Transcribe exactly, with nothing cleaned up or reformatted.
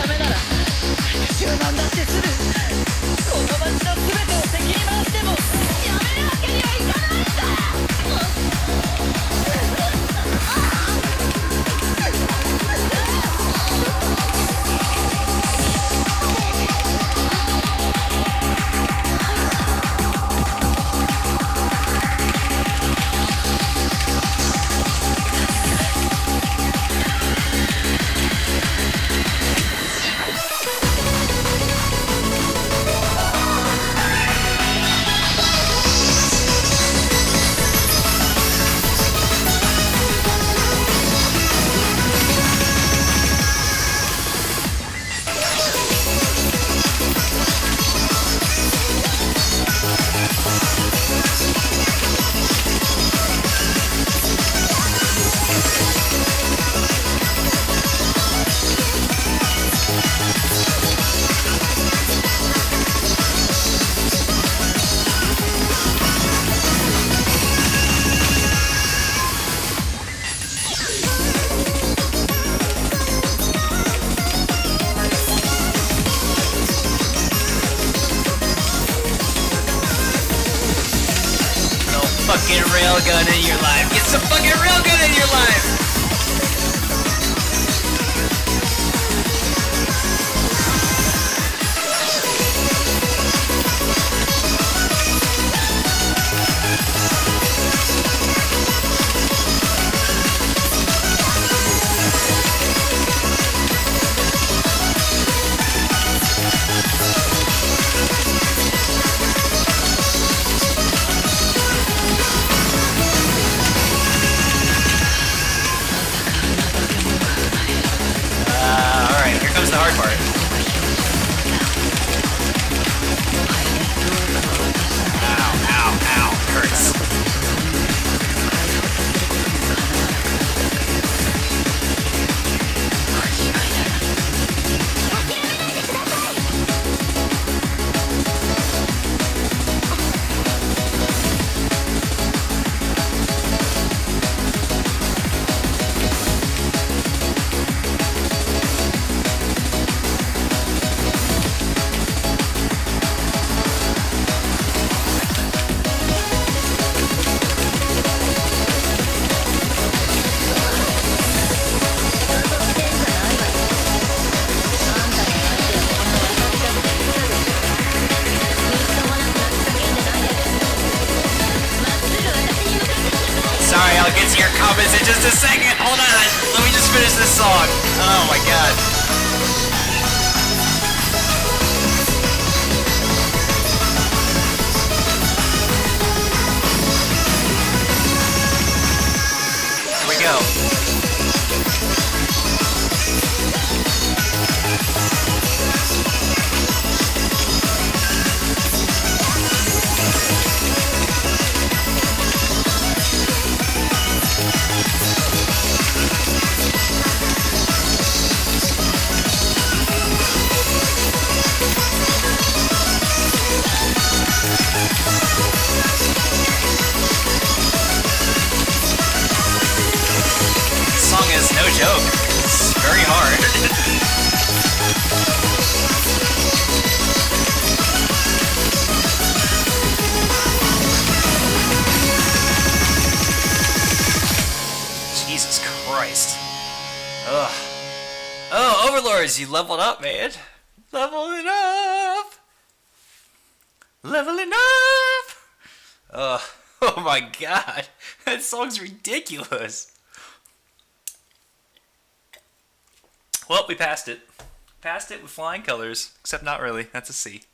ためなら復讐なんだってする。この街の全てを敵に回してもやめるわけにはいかないんだ。 Fucking railgun in your life. Get some fucking railgun in your life. The hard part. Ow, ow, ow. Hurts. Sorry, I'll get to your comments in just a second. Hold on. Let me just finish this song. Oh my god. Here we go. No joke. It's very hard. Jesus Christ. Ugh. Oh, Overlords, you leveled up, man. Leveling up. Leveling up. Ugh. Oh my god. That song's ridiculous. Well, we passed it. Passed it with flying colors, except not really. That's a C.